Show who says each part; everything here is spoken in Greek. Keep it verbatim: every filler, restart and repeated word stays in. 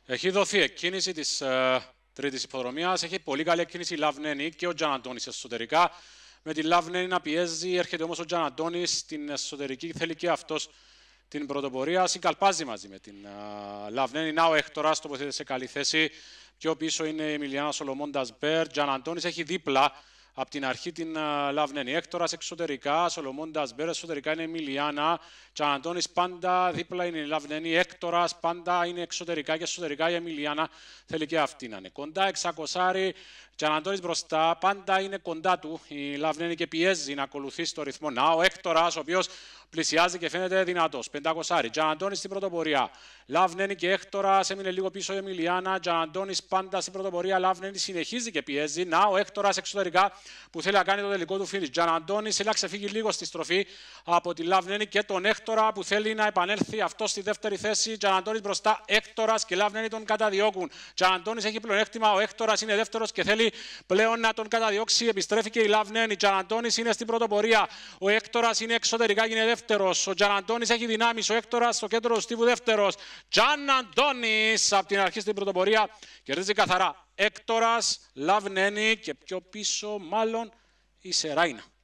Speaker 1: Έχει δοθεί εκκίνηση της ε, τρίτης υποδρομίας. Έχει πολύ καλή εκκίνηση η Λαβνένη και ο Τζαναντώνης εσωτερικά. Με τη Λαβνένη να πιέζει, έρχεται όμως ο Τζαναντώνης στην εσωτερική, θέλει και αυτός την πρωτοπορία. Συγκαλπάζει μαζί με την ε, Λαβνένη. Να ο Έκτορας τοποθετείται σε καλή θέση. Πιο πίσω είναι η Εμιλιάνα Σολομών Ντασμπέρ. Τζαναντώνης έχει δίπλα από την αρχή την uh, Λαβνένη. Έκτορας εξωτερικά, Σολομών Ντασμπέρ εσωτερικά είναι η Εμιλιάνα. Τζαναντώνης πάντα δίπλα είναι η Λαβνένη. Έκτορας πάντα είναι εξωτερικά και εσωτερικά η Εμιλιάνα. Θέλει και αυτή να είναι κοντά. Εξακοσάρι. Τζαναντώνης μπροστά. Πάντα είναι κοντά του η Λαβνένη και πιέζει να ακολουθήσει το ρυθμό. Να ο Έκτορας, ο οποίος πλησιάζει και φαίνεται δυνατός. Πεντακοσάρι. Τζαναντώνης στην πρωτοπορία. Λαβνένη και Έκτορας, έμεινε λίγο πίσω η Εμιλιάνα. Τζαναντώνης πάντα στην πρωτοπορία. Λαβνένη συνεχίζει και πιέζει. Να ο Έκτορας εξωτερικά που θέλει να κάνει το τελικό του finish. Τζαναντώνης θέλει να ξεφύγει λίγο στη στροφή από τη Λαβνένη και τον Έκτορα που θέλει να επανέλθει αυτό στη δεύτερη θέση. Τζαναντώνης μπροστά. Έκτορας και Λαβνένη τον καταδιώκουν. Τζαναντώνης έχει πλεονέκτημα. Ο Έκτορας είναι δεύτερος και θέλει πλέον να τον καταδιώξει. Επιστρέφει και η Λαβνένη. Τζαναντώνης είναι στην πρωτοπορία. Ο Έκτορας είναι εξωτερικά και είναι δεύτερος. Ο Τζαναντώνης έχει δυνάμεις. Ο Έκτορας στο κέντρο του στίβου δεύτερος. Τζαναντώνης από την αρχή στην πρωτοπορία κερδίζει καθαρά. Έκτορας, Λαβνένη και πιο πίσω μάλλον η Σεράινα.